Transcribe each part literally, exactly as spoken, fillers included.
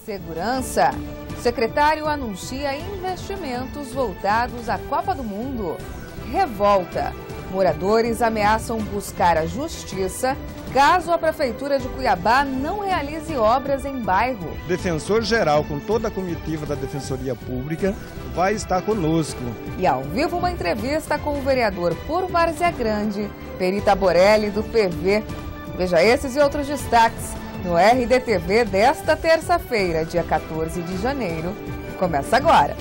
Segurança. O secretário anuncia investimentos voltados à Copa do Mundo. Revolta. Moradores ameaçam buscar a justiça caso a Prefeitura de Cuiabá não realize obras em bairro. O defensor-geral, com toda a comitiva da Defensoria Pública, vai estar conosco. E ao vivo uma entrevista com o vereador por Várzea Grande, Perita Borelli, do P V. Veja esses e outros destaques no R D T V desta terça-feira, dia quatorze de janeiro. Começa agora.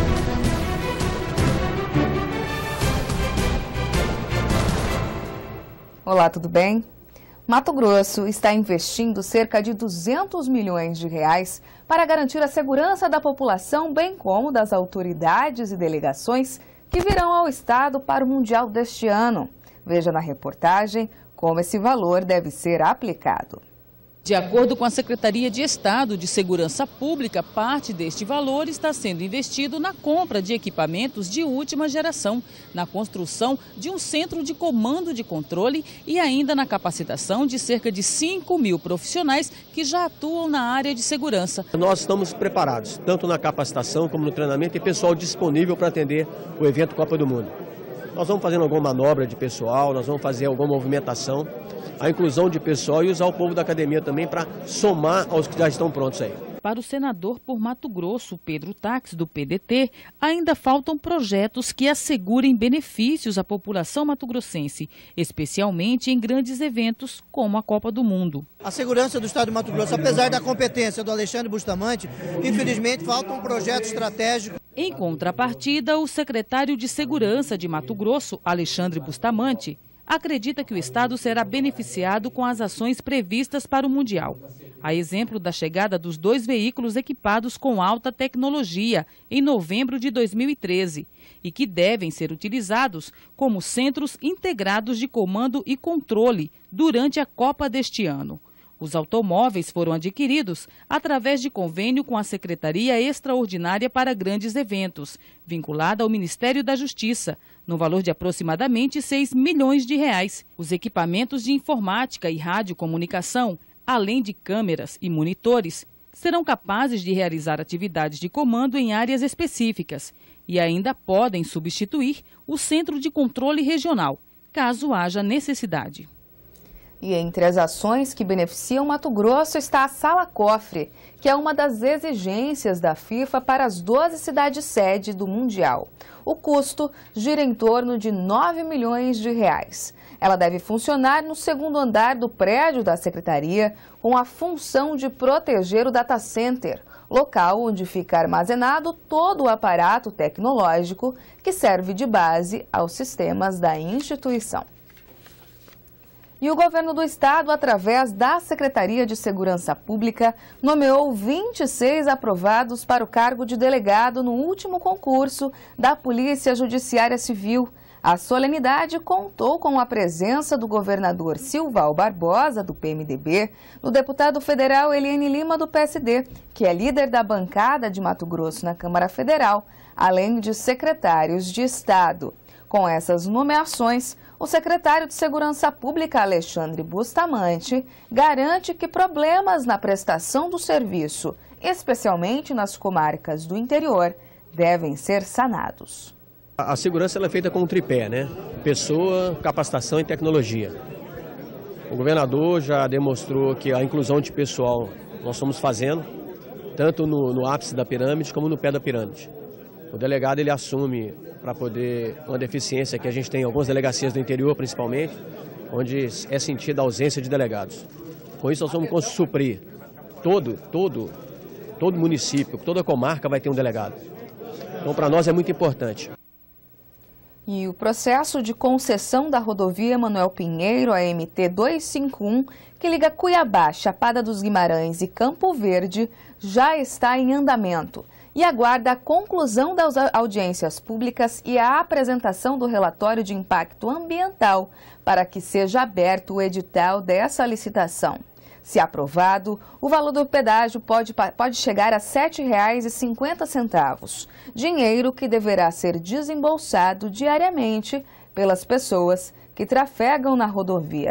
Olá, tudo bem? Mato Grosso está investindo cerca de duzentos milhões de reais para garantir a segurança da população, bem como das autoridades e delegações que virão ao estado para o Mundial deste ano. Veja na reportagem como esse valor deve ser aplicado. De acordo com a Secretaria de Estado de Segurança Pública, parte deste valor está sendo investido na compra de equipamentos de última geração, na construção de um centro de comando de controle e ainda na capacitação de cerca de cinco mil profissionais que já atuam na área de segurança. Nós estamos preparados, tanto na capacitação como no treinamento, e pessoal disponível para atender o evento Copa do Mundo. Nós vamos fazendo alguma manobra de pessoal, nós vamos fazer alguma movimentação, a inclusão de pessoal e usar o povo da academia também para somar aos que já estão prontos aí. Para o senador por Mato Grosso, Pedro Tax, do P D T, ainda faltam projetos que assegurem benefícios à população mato-grossense, especialmente em grandes eventos como a Copa do Mundo. A segurança do estado de Mato Grosso, apesar da competência do Alexandre Bustamante, infelizmente falta um projeto estratégico. Em contrapartida, o secretário de Segurança de Mato Grosso, Alexandre Bustamante, acredita que o estado será beneficiado com as ações previstas para o Mundial. A exemplo da chegada dos dois veículos equipados com alta tecnologia em novembro de dois mil e treze e que devem ser utilizados como centros integrados de comando e controle durante a Copa deste ano. Os automóveis foram adquiridos através de convênio com a Secretaria Extraordinária para Grandes Eventos, vinculada ao Ministério da Justiça, no valor de aproximadamente seis milhões de reais. Os equipamentos de informática e radiocomunicação, além de câmeras e monitores, serão capazes de realizar atividades de comando em áreas específicas e ainda podem substituir o Centro de Controle Regional, caso haja necessidade. E entre as ações que beneficiam Mato Grosso está a Sala Cofre, que é uma das exigências da FIFA para as doze cidades-sede do Mundial. O custo gira em torno de nove milhões de reais. Ela deve funcionar no segundo andar do prédio da Secretaria, com a função de proteger o data center, local onde fica armazenado todo o aparato tecnológico que serve de base aos sistemas da instituição. E o governo do estado, através da Secretaria de Segurança Pública, nomeou vinte e seis aprovados para o cargo de delegado no último concurso da Polícia Judiciária Civil. A solenidade contou com a presença do governador Silval Barbosa, do P M D B, do deputado federal Eliane Lima, do P S D, que é líder da bancada de Mato Grosso na Câmara Federal, além de secretários de Estado. Com essas nomeações, o secretário de Segurança Pública, Alexandre Bustamante, garante que problemas na prestação do serviço, especialmente nas comarcas do interior, devem ser sanados. A segurança ela é feita com um tripé, né? Pessoa, capacitação e tecnologia. O governador já demonstrou que a inclusão de pessoal nós estamos fazendo, tanto no, no ápice da pirâmide como no pé da pirâmide. O delegado ele assume para poder uma deficiência que a gente tem em algumas delegacias do interior, principalmente, onde é sentida a ausência de delegados. Com isso nós vamos suprir todo, todo, todo município, toda comarca vai ter um delegado. Então para nós é muito importante. E o processo de concessão da rodovia Manuel Pinheiro, a M T duzentos e cinquenta e um, que liga Cuiabá, Chapada dos Guimarães e Campo Verde, já está em andamento e aguarda a conclusão das audiências públicas e a apresentação do relatório de impacto ambiental para que seja aberto o edital dessa licitação. Se aprovado, o valor do pedágio pode, pode chegar a sete reais e cinquenta centavos, dinheiro que deverá ser desembolsado diariamente pelas pessoas que trafegam na rodovia.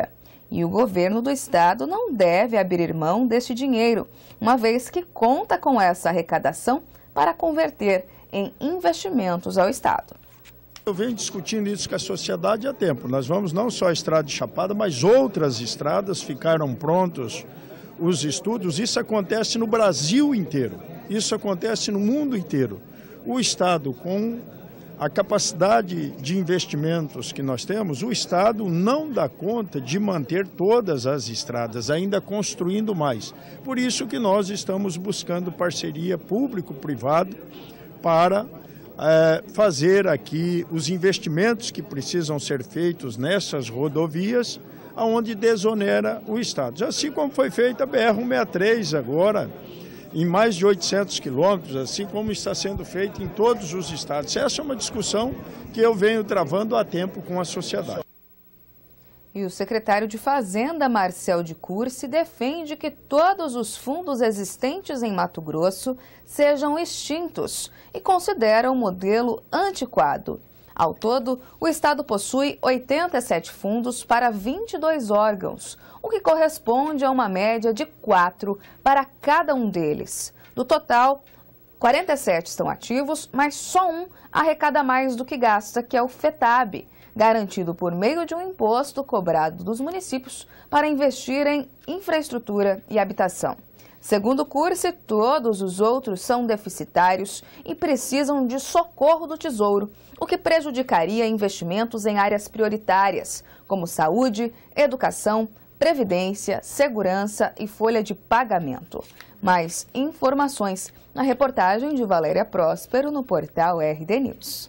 E o governo do estado não deve abrir mão deste dinheiro, uma vez que conta com essa arrecadação para converter em investimentos ao estado. Eu venho discutindo isso com a sociedade há tempo. Nós vamos não só a estrada de Chapada, mas outras estradas ficaram prontos os estudos. Isso acontece no Brasil inteiro, isso acontece no mundo inteiro. O estado, com a capacidade de investimentos que nós temos, o estado não dá conta de manter todas as estradas, ainda construindo mais. Por isso que nós estamos buscando parceria público-privado para é, fazer aqui os investimentos que precisam ser feitos nessas rodovias, onde desonera o estado. Assim como foi feita a B R cento e sessenta e três agora, em mais de oitocentos quilômetros, assim como está sendo feito em todos os estados. Essa é uma discussão que eu venho travando há tempo com a sociedade. E o secretário de Fazenda, Marcel de Cursi, defende que todos os fundos existentes em Mato Grosso sejam extintos e considera o modelo antiquado. Ao todo, o estado possui oitenta e sete fundos para vinte e dois órgãos, o que corresponde a uma média de quatro para cada um deles. Do total, quarenta e sete estão ativos, mas só um arrecada mais do que gasta, que é o FETAB, garantido por meio de um imposto cobrado dos municípios para investir em infraestrutura e habitação. Segundo Cursi, todos os outros são deficitários e precisam de socorro do Tesouro, o que prejudicaria investimentos em áreas prioritárias, como saúde, educação, previdência, segurança e folha de pagamento. Mais informações na reportagem de Valéria Próspero no portal R D News.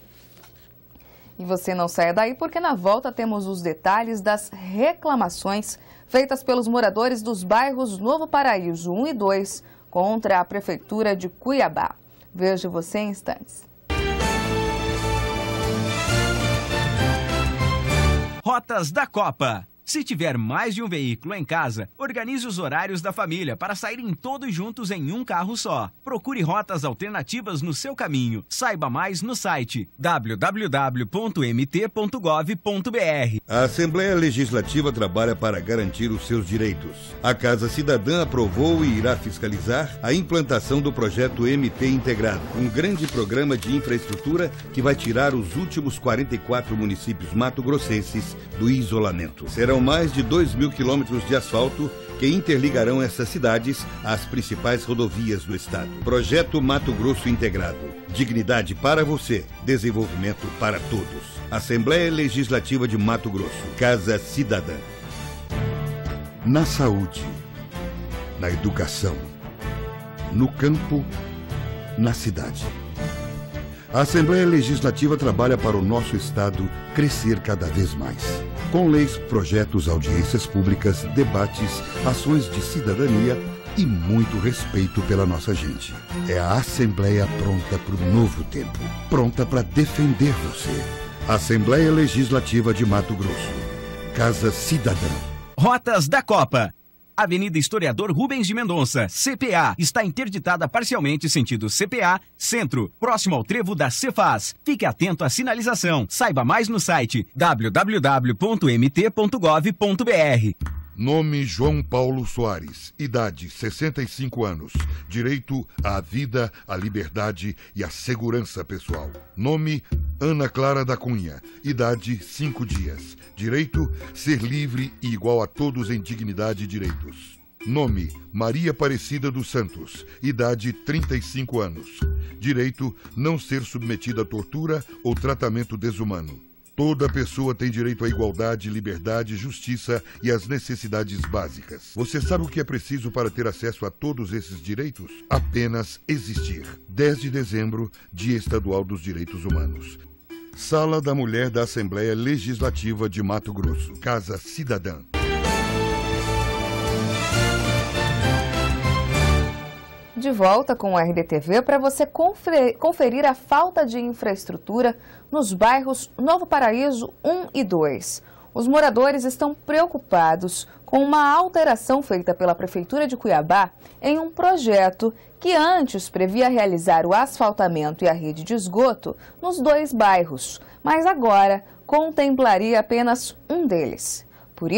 E você não saia daí porque na volta temos os detalhes das reclamações feitas pelos moradores dos bairros Novo Paraíso um e dois contra a Prefeitura de Cuiabá. Vejo você em instantes. Rotas da Copa. Se tiver mais de um veículo em casa, organize os horários da família para saírem todos juntos em um carro só. Procure rotas alternativas no seu caminho. Saiba mais no site w w w ponto m t ponto gov ponto b r. A Assembleia Legislativa trabalha para garantir os seus direitos. A Casa Cidadã aprovou e irá fiscalizar a implantação do projeto M T Integrado, um grande programa de infraestrutura que vai tirar os últimos quarenta e quatro municípios mato-grossenses do isolamento. Serão mais de dois mil quilômetros de asfalto que interligarão essas cidades às principais rodovias do estado. Projeto Mato Grosso Integrado. Dignidade para você, desenvolvimento para todos. Assembleia Legislativa de Mato Grosso. Casa Cidadã. Na saúde, na educação, no campo, na cidade. A Assembleia Legislativa trabalha para o nosso estado crescer cada vez mais. Com leis, projetos, audiências públicas, debates, ações de cidadania e muito respeito pela nossa gente. É a Assembleia pronta para o novo tempo, pronta para defender você. Assembleia Legislativa de Mato Grosso. Casa Cidadã. Rotas da Copa. Avenida Historiador Rubens de Mendonça, C P A, está interditada parcialmente sentido C P A, Centro, próximo ao trevo da Cefaz. Fique atento à sinalização. Saiba mais no site w w w ponto m t ponto gov ponto b r. Nome João Paulo Soares, idade sessenta e cinco anos, direito à vida, à liberdade e à segurança pessoal. Nome Ana Clara da Cunha, idade cinco dias, direito ser livre e igual a todos em dignidade e direitos. Nome Maria Aparecida dos Santos, idade trinta e cinco anos, direito não ser submetida a tortura ou tratamento desumano. Toda pessoa tem direito à igualdade, liberdade, justiça e às necessidades básicas. Você sabe o que é preciso para ter acesso a todos esses direitos? Apenas existir. dez de dezembro, Dia Estadual dos Direitos Humanos. Sala da Mulher da Assembleia Legislativa de Mato Grosso. Casa Cidadã. De volta com o R D T V para você conferir a falta de infraestrutura nos bairros Novo Paraíso um e dois. Os moradores estão preocupados com uma alteração feita pela Prefeitura de Cuiabá em um projeto que antes previa realizar o asfaltamento e a rede de esgoto nos dois bairros, mas agora contemplaria apenas um deles. Por isso,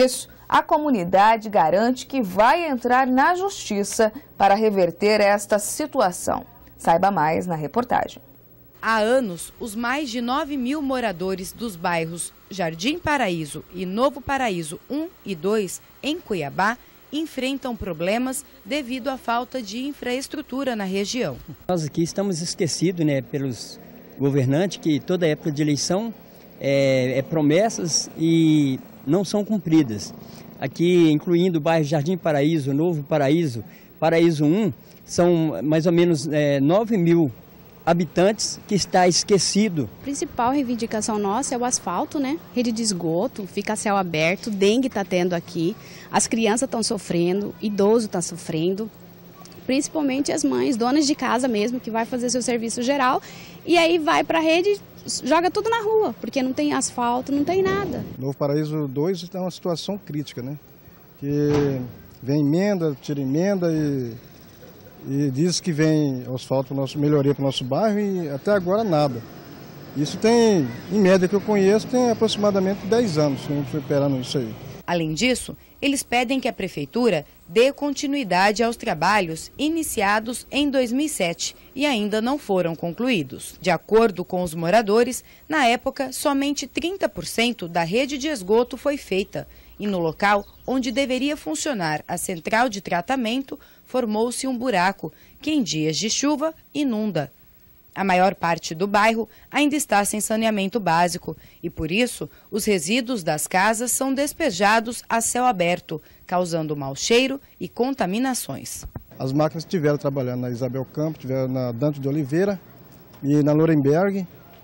A comunidade garante que vai entrar na justiça para reverter esta situação. Saiba mais na reportagem. Há anos, os mais de nove mil moradores dos bairros Jardim Paraíso e Novo Paraíso um e dois, em Cuiabá, enfrentam problemas devido à falta de infraestrutura na região. Nós aqui estamos esquecidos, né, pelos governantes que toda época de eleição é, é promessas e não são cumpridas. Aqui, incluindo o bairro Jardim Paraíso, Novo Paraíso, Paraíso um, são mais ou menos é, nove mil habitantes que está esquecido. A principal reivindicação nossa é o asfalto, né? Rede de esgoto, fica a céu aberto, dengue está tendo aqui, as crianças estão sofrendo, idoso está sofrendo, principalmente as mães, donas de casa mesmo, que vai fazer seu serviço geral e aí vai para a rede, joga tudo na rua, porque não tem asfalto, não tem nada. Novo Paraíso dois está uma situação crítica, né? Que vem emenda, tira emenda e... E diz que vem asfalto, nosso, melhoria para o nosso bairro e até agora nada. Isso tem, em média que eu conheço, tem aproximadamente dez anos que a gente foi esperando isso aí. Além disso, eles pedem que a Prefeitura dê continuidade aos trabalhos iniciados em dois mil e sete e ainda não foram concluídos. De acordo com os moradores, na época, somente trinta por cento da rede de esgoto foi feita. E no local onde deveria funcionar a central de tratamento, formou-se um buraco que em dias de chuva inunda. A maior parte do bairro ainda está sem saneamento básico e, por isso, os resíduos das casas são despejados a céu aberto, causando mau cheiro e contaminações. As máquinas estiveram trabalhando na Isabel Campos, estiveram na Dante de Oliveira e na Nuremberg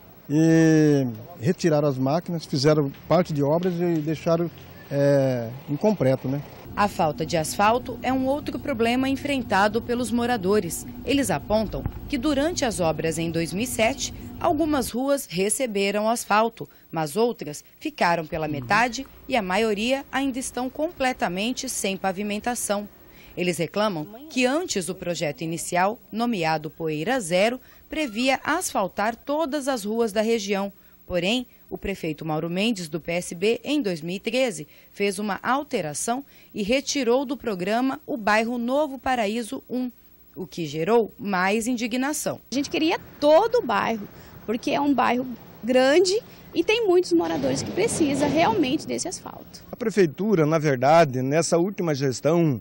e retiraram as máquinas, fizeram parte de obras e deixaram É, incompleto, né? A falta de asfalto é um outro problema enfrentado pelos moradores. Eles apontam que durante as obras em dois mil e sete, algumas ruas receberam asfalto, mas outras ficaram pela metade e a maioria ainda estão completamente sem pavimentação. Eles reclamam que antes o projeto inicial, nomeado Poeira Zero, previa asfaltar todas as ruas da região. Porém, o prefeito Mauro Mendes, do P S B, em dois mil e treze, fez uma alteração e retirou do programa o bairro Novo Paraíso um, o que gerou mais indignação. A gente queria todo o bairro, porque é um bairro grande e tem muitos moradores que precisam realmente desse asfalto. A prefeitura, na verdade, nessa última gestão,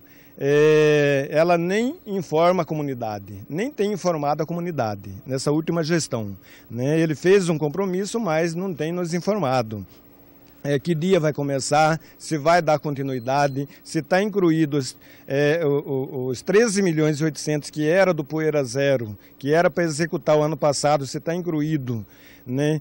É, ela nem informa a comunidade, nem tem informado a comunidade nessa última gestão, né? Ele fez um compromisso, mas não tem nos informado. É, que dia vai começar, se vai dar continuidade, se está incluídos é, os treze milhões e oitocentos que era do Poeira Zero, que era para executar o ano passado, se está incluído, né,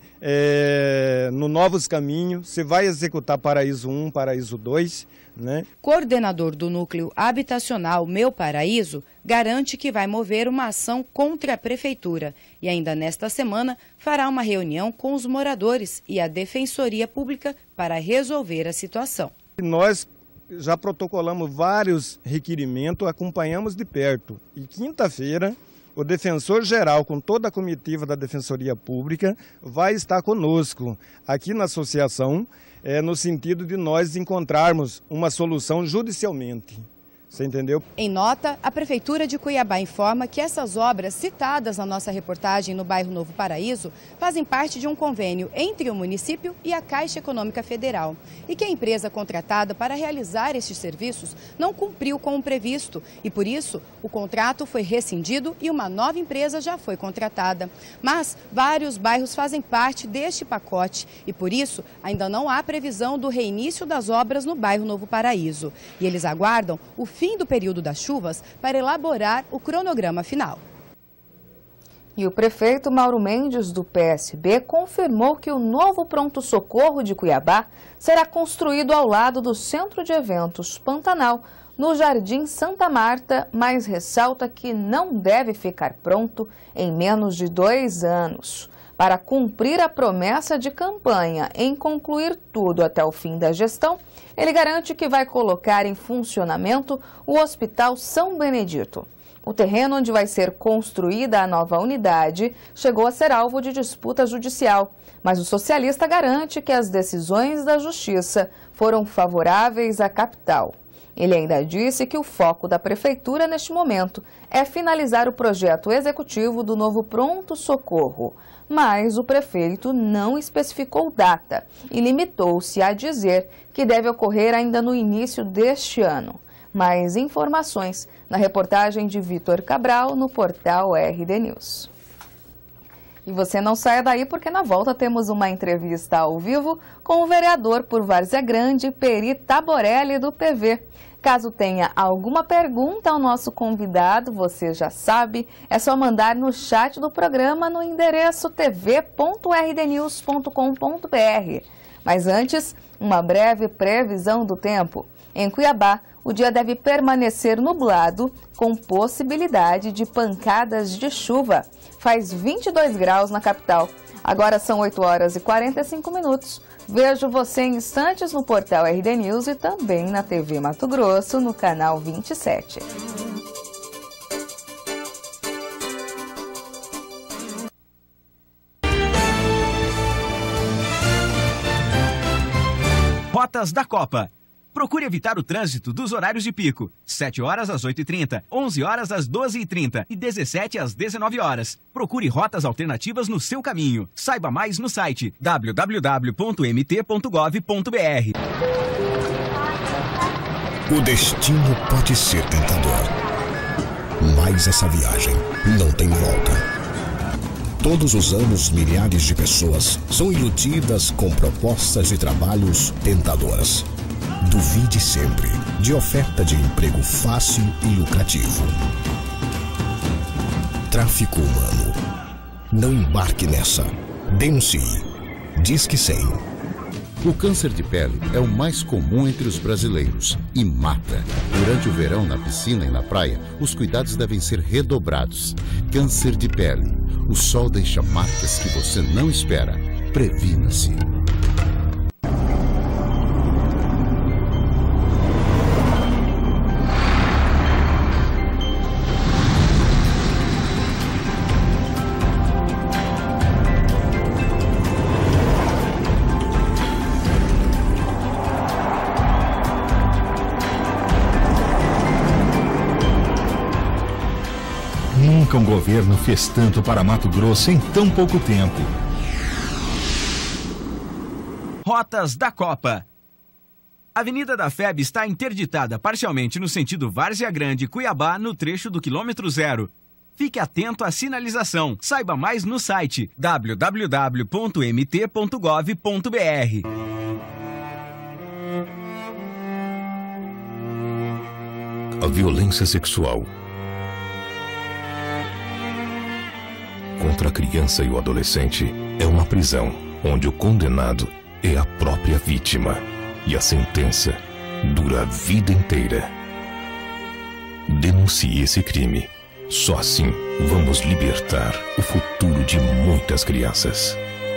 é, no Novos Caminhos, se vai executar Paraíso um, Paraíso dois. Né? Coordenador do Núcleo Habitacional Meu Paraíso garante que vai mover uma ação contra a Prefeitura e ainda nesta semana fará uma reunião com os moradores e a Defensoria Pública para resolver a situação. Nós já protocolamos vários requerimentos, acompanhamos de perto e quinta-feira o defensor-geral, com toda a comitiva da Defensoria Pública, vai estar conosco aqui na associação, é, no sentido de nós encontrarmos uma solução judicialmente. Você entendeu? Em nota, a Prefeitura de Cuiabá informa que essas obras citadas na nossa reportagem no bairro Novo Paraíso fazem parte de um convênio entre o município e a Caixa Econômica Federal e que a empresa contratada para realizar estes serviços não cumpriu com o previsto e, por isso, o contrato foi rescindido e uma nova empresa já foi contratada. Mas vários bairros fazem parte deste pacote e, por isso, ainda não há previsão do reinício das obras no bairro Novo Paraíso. E eles aguardam o fim do período das chuvas para elaborar o cronograma final. E o prefeito Mauro Mendes, do P S B, confirmou que o novo pronto-socorro de Cuiabá será construído ao lado do Centro de Eventos Pantanal, no Jardim Santa Marta, mas ressalta que não deve ficar pronto em menos de dois anos. Para cumprir a promessa de campanha em concluir tudo até o fim da gestão, ele garante que vai colocar em funcionamento o Hospital São Benedito. O terreno onde vai ser construída a nova unidade chegou a ser alvo de disputa judicial, mas o socialista garante que as decisões da Justiça foram favoráveis à capital. Ele ainda disse que o foco da Prefeitura neste momento é finalizar o projeto executivo do novo pronto-socorro, mas o prefeito não especificou data e limitou-se a dizer que deve ocorrer ainda no início deste ano. Mais informações na reportagem de Vitor Cabral no portal R D News. E você não saia daí porque na volta temos uma entrevista ao vivo com o vereador por Várzea Grande, Peri Taborelli, do P V. Caso tenha alguma pergunta ao nosso convidado, você já sabe, é só mandar no chat do programa no endereço t v ponto r d news ponto com ponto b r. Mas antes, uma breve previsão do tempo. Em Cuiabá, o dia deve permanecer nublado, com possibilidade de pancadas de chuva. Faz vinte e dois graus na capital. Agora são oito horas e quarenta e cinco minutos. Vejo você em instantes no portal R D News e também na T V Mato Grosso, no canal vinte e sete. Rotas da Copa. Procure evitar o trânsito dos horários de pico. sete horas às oito e trinta, onze horas às doze e trinta e dezessete às dezenove horas. Procure rotas alternativas no seu caminho. Saiba mais no site w w w ponto m t ponto gov ponto b r. O destino pode ser tentador, mas essa viagem não tem volta. Todos os anos, milhares de pessoas são iludidas com propostas de trabalhos tentadoras. Duvide sempre de oferta de emprego fácil e lucrativo. Tráfico humano. Não embarque nessa. Denuncie. Disque cem. O câncer de pele é o mais comum entre os brasileiros e mata. Durante o verão, na piscina e na praia, os cuidados devem ser redobrados. Câncer de pele. O sol deixa marcas que você não espera. Previna-se. Nunca um governo fez tanto para Mato Grosso em tão pouco tempo. Rotas da Copa. A Avenida da F E B está interditada parcialmente no sentido Várzea Grande-Cuiabá, no trecho do quilômetro zero. Fique atento à sinalização. Saiba mais no site w w w ponto m t ponto gov ponto b r. A violência sexual contra a criança e o adolescente é uma prisão, onde o condenado é a própria vítima e a sentença dura a vida inteira. Denuncie esse crime. Só assim vamos libertar o futuro de muitas crianças.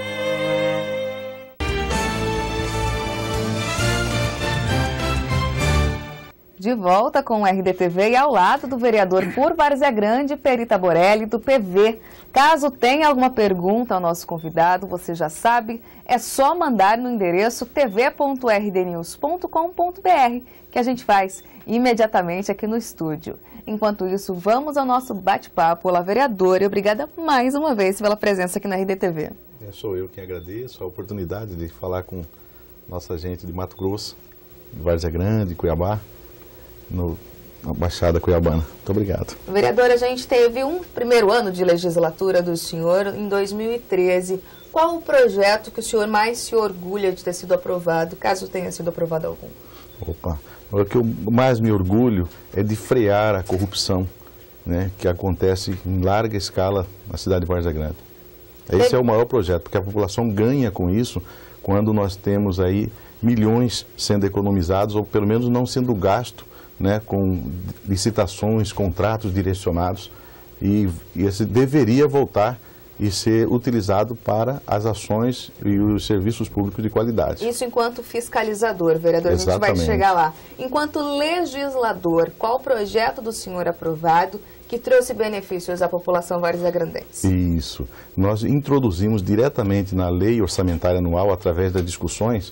De volta com o R D T V e ao lado do vereador por Várzea Grande, Peri Taborelli, do P V. Caso tenha alguma pergunta ao nosso convidado, você já sabe, é só mandar no endereço t v ponto r d news ponto com ponto b r, que a gente faz imediatamente aqui no estúdio. Enquanto isso, vamos ao nosso bate-papo. Olá, vereador, e obrigada mais uma vez pela presença aqui na R D T V. É, sou eu quem agradeço a oportunidade de falar com nossa gente de Mato Grosso, de Várzea Grande, Cuiabá, no, na Baixada Cuiabana. Muito obrigado. Vereador, a gente teve um primeiro ano de legislatura do senhor em dois mil e treze. Qual o projeto que o senhor mais se orgulha de ter sido aprovado, caso tenha sido aprovado algum? Opa, o que eu mais me orgulho é de frear a corrupção, né, que acontece em larga escala na cidade de Várzea Grande. Esse é o maior projeto, porque a população ganha com isso quando nós temos aí milhões sendo economizados, ou pelo menos não sendo gasto, né, com licitações, contratos direcionados, e, e esse deveria voltar e ser utilizado para as ações e os serviços públicos de qualidade. Isso enquanto fiscalizador, vereador, Exatamente. A gente vai chegar lá. Enquanto legislador, qual projeto do senhor aprovado que que trouxe benefícios à população varziagrandense. Isso. Nós introduzimos diretamente na lei orçamentária anual, através das discussões,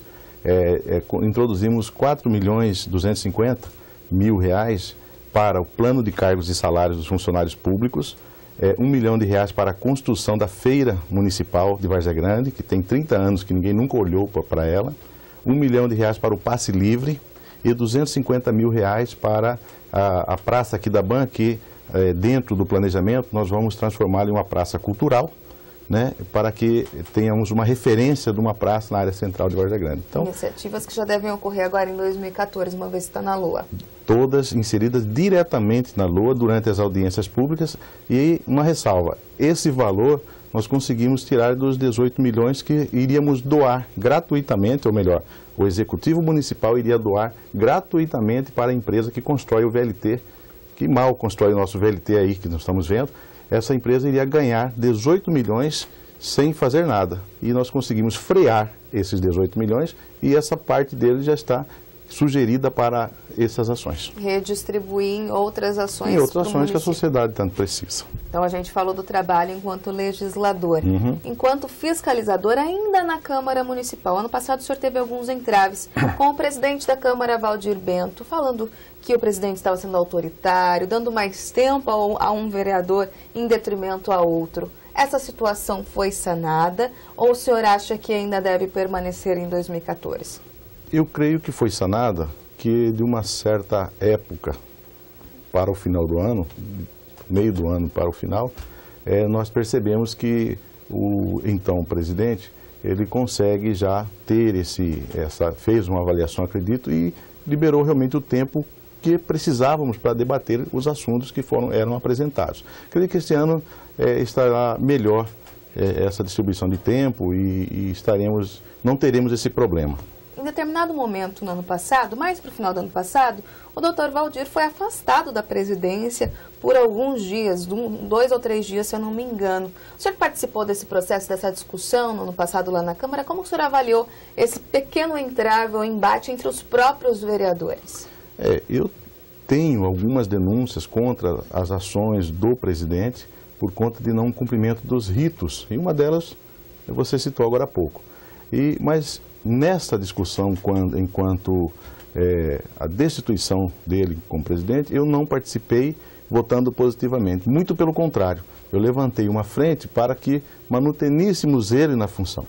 é, é, introduzimos quatro milhões duzentos e cinquenta mil reais para o plano de cargos e salários dos funcionários públicos, é, um milhão de reais para a construção da feira municipal de Várzea Grande, que tem trinta anos que ninguém nunca olhou para ela, um milhão de reais para o passe livre e duzentos e cinquenta mil reais para a, a praça aqui da Ban, que é, dentro do planejamento nós vamos transformá-la em uma praça cultural, né, para que tenhamos uma referência de uma praça na área central de Várzea Grande. Então, iniciativas que já devem ocorrer agora em dois mil e quatorze, uma vez que está na L O A. Todas inseridas diretamente na L O A durante as audiências públicas. E uma ressalva, esse valor nós conseguimos tirar dos dezoito milhões que iríamos doar gratuitamente, ou melhor, o Executivo Municipal iria doar gratuitamente para a empresa que constrói o V L T, que mal constrói o nosso V L T aí, que nós estamos vendo. Essa empresa iria ganhar dezoito milhões sem fazer nada. E nós conseguimos frear esses dezoito milhões e essa parte dele já está sugerida para essas ações. Redistribuir em outras ações. Em outras ações que a sociedade tanto precisa. Então a gente falou do trabalho enquanto legislador. Uhum. Enquanto fiscalizador, ainda na Câmara Municipal. Ano passado o senhor teve alguns entraves com o presidente da Câmara, Valdir Bento, falando que o presidente estava sendo autoritário, dando mais tempo a um vereador em detrimento a outro. Essa situação foi sanada ou o senhor acha que ainda deve permanecer em dois mil e quatorze? Eu creio que foi sanada, que de uma certa época para o final do ano, meio do ano para o final, é, nós percebemos que o então presidente, ele consegue já ter esse, essa, fez uma avaliação, acredito, e liberou realmente o tempo que precisávamos para debater os assuntos que foram, eram apresentados. Creio que este ano é, estará melhor é, essa distribuição de tempo e, e estaremos, não teremos esse problema. Em determinado momento no ano passado, mais para o final do ano passado, o doutor Valdir foi afastado da presidência por alguns dias, dois ou três dias, se eu não me engano. O senhor participou desse processo, dessa discussão no ano passado lá na Câmara? Como o senhor avaliou esse pequeno entrave ou embate entre os próprios vereadores? É, eu tenho algumas denúncias contra as ações do presidente por conta de não cumprimento dos ritos, e uma delas você citou agora há pouco. E, mas nessa discussão, quando, enquanto é, a destituição dele como presidente, eu não participei votando positivamente, muito pelo contrário, eu levantei uma frente para que manuteníssemos ele na função.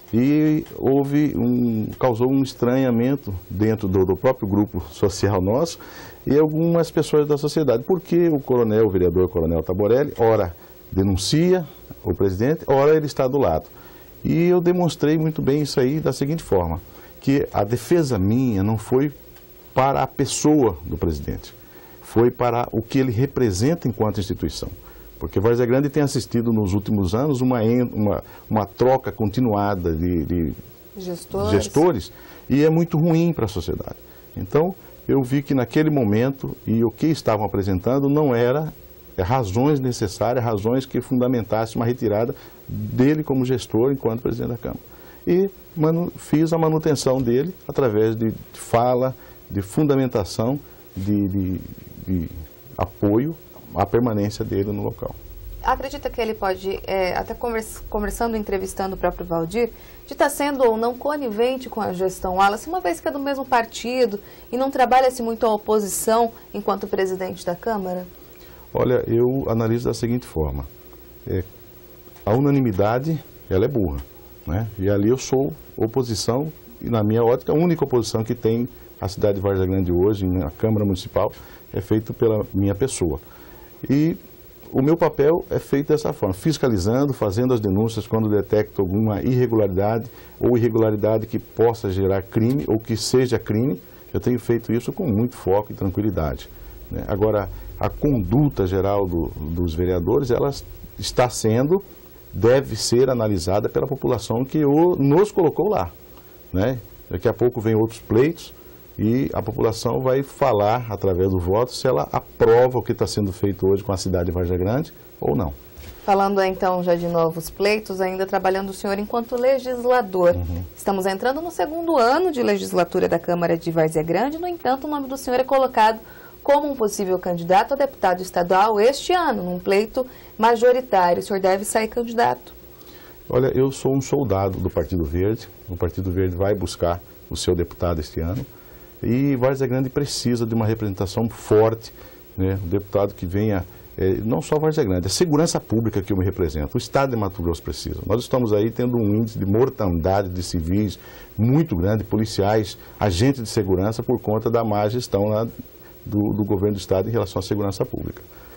E houve um, causou um estranhamento dentro do, do próprio grupo social nosso e algumas pessoas da sociedade, porque o coronel, o vereador Coronel Taborelli, ora denuncia o presidente, ora ele está do lado. E eu demonstrei muito bem isso aí da seguinte forma, que a defesa minha não foi para a pessoa do presidente, foi para o que ele representa enquanto instituição. Porque Várzea Grande tem assistido nos últimos anos uma, uma, uma troca continuada de, de gestores. gestores e é muito ruim para a sociedade. Então, eu vi que naquele momento e o que estavam apresentando não era razões necessárias, razões que fundamentassem uma retirada dele como gestor enquanto presidente da Câmara. E manu, fiz a manutenção dele através de fala, de fundamentação, de, de, de apoio à permanência dele no local. Acredita que ele pode, é, até conversa, conversando, entrevistando o próprio Valdir, de estar sendo ou não conivente com a gestão Wallace, uma vez que é do mesmo partido e não trabalha-se muito a oposição enquanto presidente da Câmara? Olha, eu analiso da seguinte forma, é, a unanimidade, ela é burra, né? E ali eu sou oposição, e na minha ótica, a única oposição que tem a cidade de Várzea Grande hoje, na Câmara Municipal, é feito pela minha pessoa. E o meu papel é feito dessa forma, fiscalizando, fazendo as denúncias quando detecto alguma irregularidade ou irregularidade que possa gerar crime ou que seja crime. Eu tenho feito isso com muito foco e tranquilidade, né? Agora, a conduta geral do, dos vereadores, ela está sendo, deve ser analisada pela população que o, nos colocou lá, né? Daqui a pouco vem outros pleitos e a população vai falar, através do voto, se ela aprova o que está sendo feito hoje com a cidade de Várzea Grande ou não. Falando então já de novos pleitos, ainda trabalhando o senhor enquanto legislador. Uhum. Estamos entrando no segundo ano de legislatura da Câmara de Várzea Grande, no entanto o nome do senhor é colocado como um possível candidato a deputado estadual este ano, num pleito majoritário. O senhor deve sair candidato? Olha, eu sou um soldado do Partido Verde. O Partido Verde vai buscar o seu deputado este ano. E Várzea Grande precisa de uma representação forte, né? Um deputado que venha, é, não só Várzea Grande, a segurança pública que eu me represento. O Estado de Mato Grosso precisa. Nós estamos aí tendo um índice de mortandade de civis muito grande, policiais, agentes de segurança, por conta da má gestão lá do, do governo do Estado em relação à segurança pública.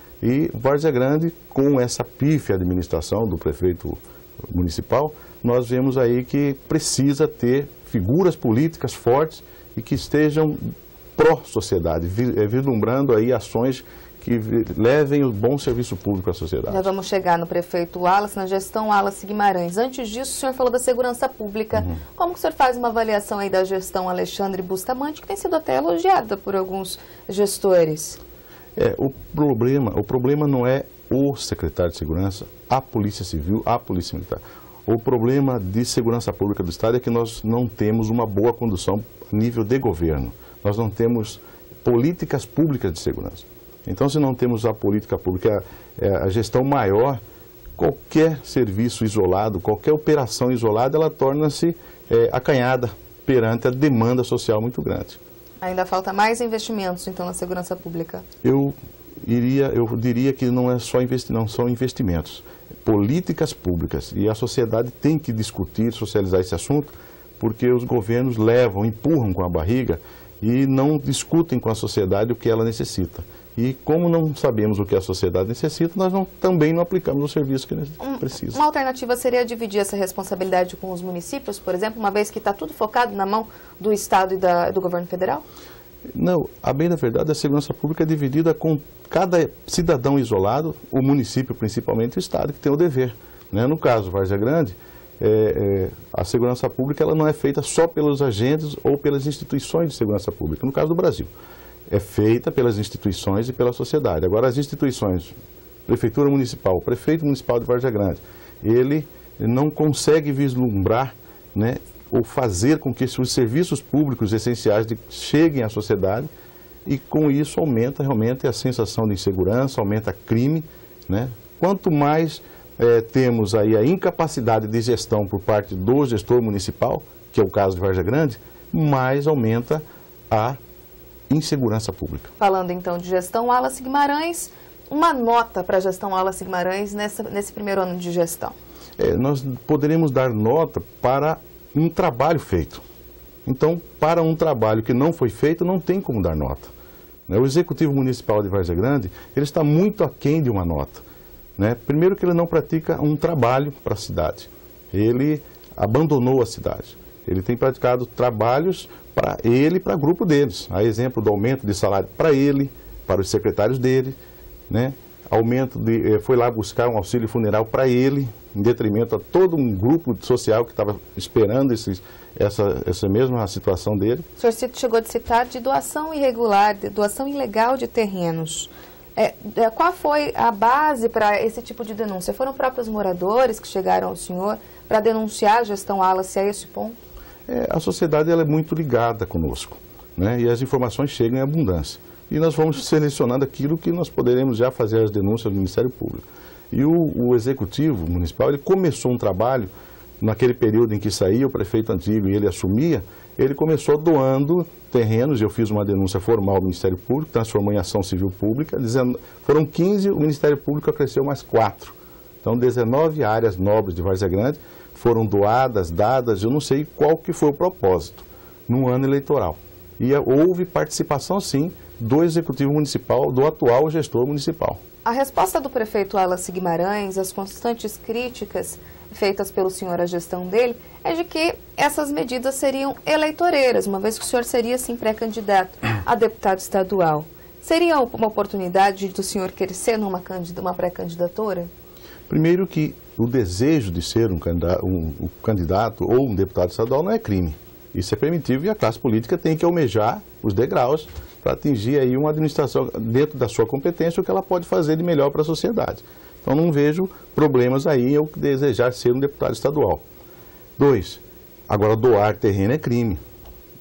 E Várzea Grande, com essa pífia administração do prefeito municipal, nós vemos aí que precisa ter figuras políticas fortes e que estejam pró-sociedade, vislumbrando aí ações que levem o bom serviço público à sociedade. Já vamos chegar no prefeito Wallace, na gestão Wallace Guimarães. Antes disso, o senhor falou da segurança pública. Uhum. Como que o senhor faz uma avaliação aí da gestão Alexandre Bustamante, que tem sido até elogiada por alguns gestores? É, o problema, o problema não é o secretário de segurança, a Polícia Civil, a Polícia Militar. O problema de segurança pública do Estado é que nós não temos uma boa condução a nível de governo. Nós não temos políticas públicas de segurança. Então, se não temos a política pública, a gestão maior, qualquer serviço isolado, qualquer operação isolada, ela torna-se é, acanhada perante a demanda social muito grande. Ainda falta mais investimentos, então, na segurança pública? Eu iria, eu diria que não é só investi- não são investimentos, políticas públicas. E a sociedade tem que discutir, socializar esse assunto, porque os governos levam, empurram com a barriga e não discutem com a sociedade o que ela necessita. E como não sabemos o que a sociedade necessita, nós não, também não aplicamos o serviço que precisa. Uma alternativa seria dividir essa responsabilidade com os municípios, por exemplo, uma vez que está tudo focado na mão do Estado e da, do governo federal? Não, a bem da verdade, a segurança pública é dividida com cada cidadão isolado, o município principalmente, o Estado, que tem o dever. Né? No caso, Várzea Grande, é, é, a segurança pública ela não é feita só pelos agentes ou pelas instituições de segurança pública, no caso do Brasil. É feita pelas instituições e pela sociedade. Agora, as instituições, Prefeitura Municipal, Prefeito Municipal de Várzea Grande, ele não consegue vislumbrar, né, ou fazer com que os serviços públicos essenciais de, cheguem à sociedade, e com isso aumenta realmente a sensação de insegurança, aumenta crime, né? Quanto mais é, temos aí a incapacidade de gestão por parte do gestor municipal, que é o caso de Várzea Grande, mais aumenta a insegurança pública. Falando então de gestão Wallace Guimarães, uma nota para a gestão Wallace Guimarães nessa, nesse primeiro ano de gestão? É, nós poderemos dar nota para um trabalho feito. Então, para um trabalho que não foi feito, não tem como dar nota. O Executivo Municipal de Várzea Grande, ele está muito aquém de uma nota. Né? Primeiro que ele não pratica um trabalho para a cidade. Ele abandonou a cidade. Ele tem praticado trabalhos para ele e para o grupo deles. A exemplo do aumento de salário para ele, para os secretários dele, né? Aumento de, foi lá buscar um auxílio funeral para ele, em detrimento a todo um grupo social que estava esperando esses, essa, essa mesma situação dele. O senhor chegou a citar de doação irregular, de doação ilegal de terrenos. É, qual foi a base para esse tipo de denúncia? Foram próprios moradores que chegaram ao senhor para denunciar a gestão Wallace a esse ponto? É, a sociedade ela é muito ligada conosco, né? E as informações chegam em abundância. E nós vamos selecionando aquilo que nós poderemos já fazer as denúncias do Ministério Público. E o, o Executivo Municipal, ele começou um trabalho, naquele período em que saía o prefeito antigo e ele assumia, ele começou doando terrenos. Eu fiz uma denúncia formal ao Ministério Público, transformou em ação civil pública, dizendo, foram quinze, o Ministério Público acresceu mais quatro. Então, dezenove áreas nobres de Várzea Grande foram doadas, dadas, eu não sei qual que foi o propósito, no ano eleitoral. E houve participação, sim, do Executivo Municipal, do atual gestor municipal. A resposta do prefeito Wallace Guimarães às constantes críticas feitas pelo senhor à gestão dele é de que essas medidas seriam eleitoreiras, uma vez que o senhor seria, sim, pré-candidato a deputado estadual. Seria uma oportunidade do senhor crescer numa uma pré-candidatura? Primeiro que o desejo de ser um candidato, um, um candidato ou um deputado estadual não é crime. Isso é permitido e a classe política tem que almejar os degraus para atingir aí uma administração dentro da sua competência, o que ela pode fazer de melhor para a sociedade. Então não vejo problemas aí em eu desejar ser um deputado estadual. Dois, agora doar terreno é crime.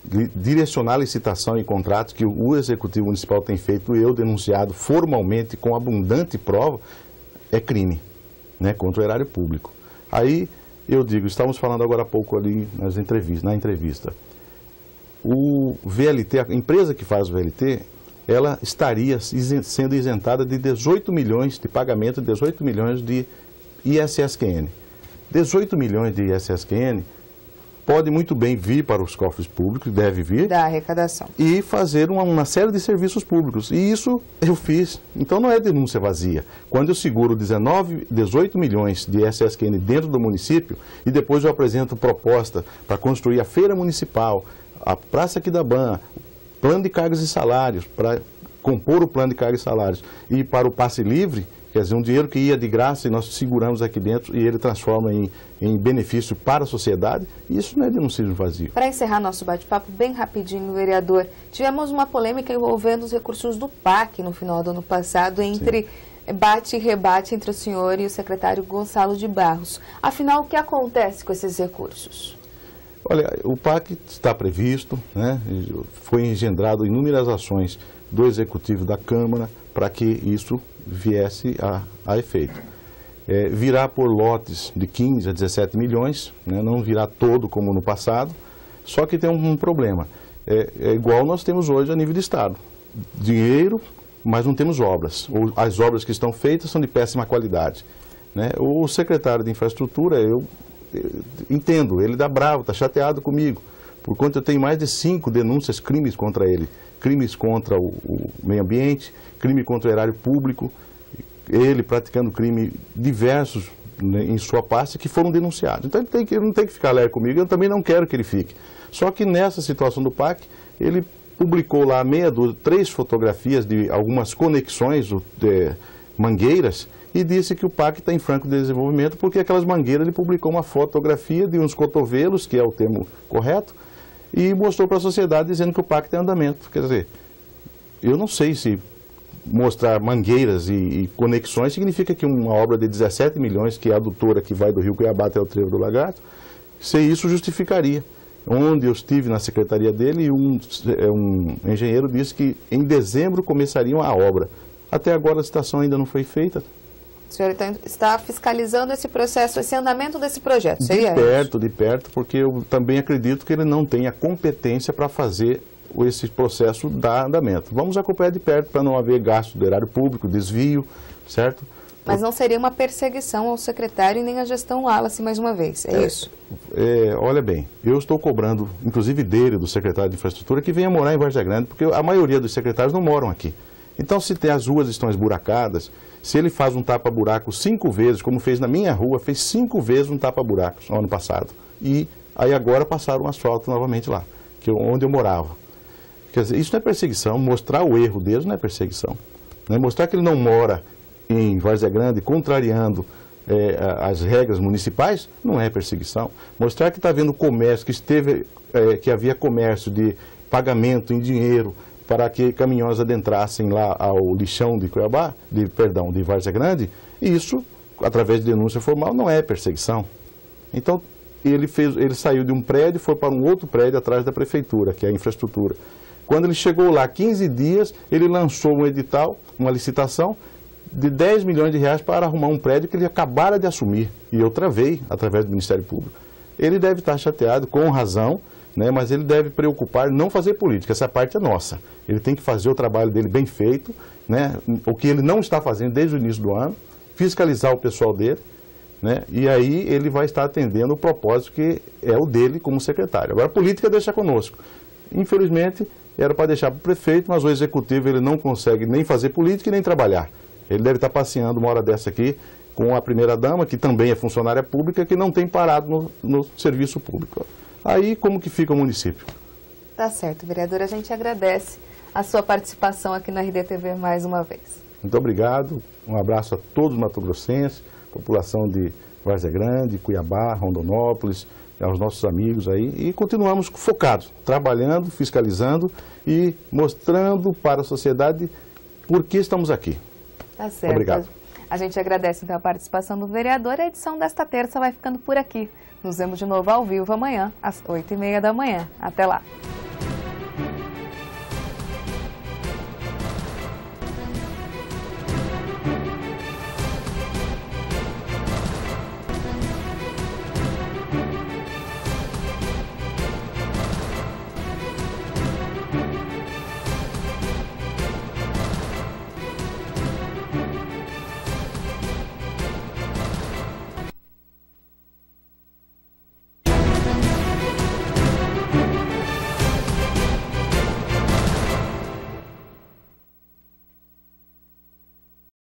direcionar a licitação e contratos que o Executivo Municipal tem feito, eu denunciado formalmente com abundante prova, é crime, né, contra o erário público. Aí eu digo, estávamos falando agora há pouco ali nas entrevistas, na entrevista, o V L T, a empresa que faz o V L T, ela estaria sendo isentada de dezoito milhões de pagamento, de dezoito milhões de I S S Q N. dezoito milhões de I S S Q N pode muito bem vir para os cofres públicos, deve vir. Da arrecadação. E fazer uma, uma série de serviços públicos. E isso eu fiz. Então não é denúncia vazia. Quando eu seguro dezenove, dezoito milhões de I S S Q N dentro do município e depois eu apresento proposta para construir a feira municipal, a Praça Aquidabã, plano de cargas e salários, para compor o plano de cargas e salários e para o passe livre, quer dizer, um dinheiro que ia de graça e nós seguramos aqui dentro e ele transforma em, em benefício para a sociedade, isso não é denuncismo vazio. Para encerrar nosso bate-papo, bem rapidinho, vereador, tivemos uma polêmica envolvendo os recursos do P A C no final do ano passado, entre Sim. bate e rebate entre o senhor e o secretário Gonçalo de Barros. Afinal, o que acontece com esses recursos? Olha, o P A C está previsto, né? Foi engendrado inúmeras ações do Executivo da Câmara para que isso viesse a, a efeito. É, virá por lotes de quinze a dezessete milhões, né, não virá todo como no passado, só que tem um, um problema. É, é igual nós temos hoje a nível de Estado. Dinheiro, mas não temos obras. Ou as obras que estão feitas são de péssima qualidade. Né? O secretário de Infraestrutura, eu, eu entendo, ele dá bravo, está chateado comigo, por conta eu tenho mais de cinco denúncias, crimes contra ele. Crimes contra o, o meio ambiente, crime contra o erário público, ele praticando crime diversos, né, em sua pasta, que foram denunciados. Então ele, tem que, ele não tem que ficar alegre comigo, eu também não quero que ele fique. Só que nessa situação do P A C, ele publicou lá meia dúzia, três fotografias de algumas conexões de mangueiras e disse que o P A C está em franco desenvolvimento porque aquelas mangueiras ele publicou uma fotografia de uns cotovelos, que é o termo correto, e mostrou para a sociedade dizendo que o P A C tem andamento. Quer dizer, eu não sei se mostrar mangueiras e, e conexões significa que uma obra de dezessete milhões, que é a adutora que vai do Rio Cuiabá até o Trevo do Lagarto, se isso justificaria. Onde eu estive na secretaria dele e um, um engenheiro disse que em dezembro começariam a obra. Até agora a licitação ainda não foi feita. O senhor então está fiscalizando esse processo, esse andamento desse projeto, seria De perto, de perto, porque eu também acredito que ele não tem a competência para fazer esse processo dar andamento. Vamos acompanhar de perto para não haver gasto do erário público, desvio, certo? Mas não seria uma perseguição ao secretário e nem à gestão Wallace mais uma vez, é, é isso? É, olha bem, eu estou cobrando, inclusive dele, do secretário de Infraestrutura, que venha morar em Várzea Grande, porque a maioria dos secretários não moram aqui. Então, se tem, as ruas estão esburacadas, se ele faz um tapa-buraco cinco vezes, como fez na minha rua, fez cinco vezes um tapa-buraco no ano passado. E aí agora passaram um asfalto novamente lá, que eu, onde eu morava. Quer dizer, isso não é perseguição, mostrar o erro deles não é perseguição. Né? Mostrar que ele não mora em Várzea Grande, contrariando é, as regras municipais, não é perseguição. Mostrar que está havendo comércio, que, esteve, é, que havia comércio de pagamento em dinheiro para que caminhões adentrassem lá ao lixão de Cuiabá, de, perdão, de Várzea Grande, isso, através de denúncia formal, não é perseguição. Então, ele, fez, ele saiu de um prédio e foi para um outro prédio atrás da prefeitura, que é a infraestrutura. Quando ele chegou lá, quinze dias, ele lançou um edital, uma licitação, de dez milhões de reais para arrumar um prédio que ele acabara de assumir. E eu travei através do Ministério Público. Ele deve estar chateado, com razão, né, mas ele deve preocupar, não fazer política, essa parte é nossa. Ele tem que fazer o trabalho dele bem feito, né, o que ele não está fazendo desde o início do ano, fiscalizar o pessoal dele, né, e aí ele vai estar atendendo o propósito que é o dele como secretário. Agora a política deixa conosco. Infelizmente, era para deixar para o prefeito, mas o executivo ele não consegue nem fazer política e nem trabalhar. Ele deve estar passeando uma hora dessa aqui com a primeira-dama, que também é funcionária pública, que não tem parado no, no serviço público. Aí, como que fica o município? Tá certo, vereador. A gente agradece a sua participação aqui na R D T V mais uma vez. Muito obrigado. Um abraço a todos os mato-grossenses, população de Várzea Grande, Cuiabá, Rondonópolis, aos nossos amigos aí. E continuamos focados, trabalhando, fiscalizando e mostrando para a sociedade por que estamos aqui. Tá certo. Obrigado. A gente agradece então a participação do vereador. A edição desta terça vai ficando por aqui. Nos vemos de novo ao vivo amanhã, às oito e meia da manhã. Até lá.